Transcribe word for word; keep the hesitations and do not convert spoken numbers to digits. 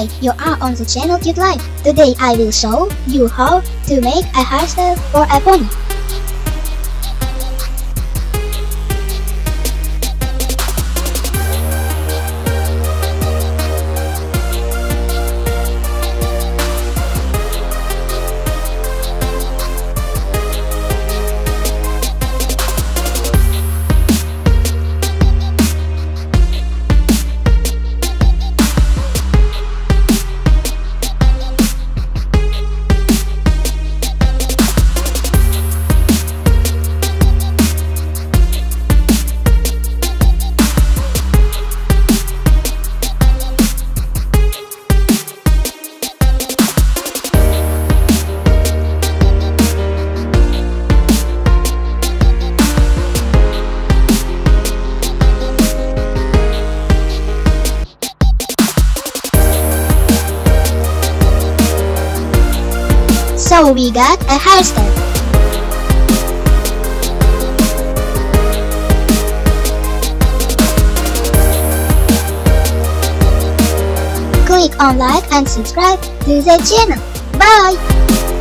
Hi, you are on the channel Cute Life. Today I will show you how to make a hairstyle for a pony. So we got a hairstyle. Click on like and subscribe to the channel. Bye!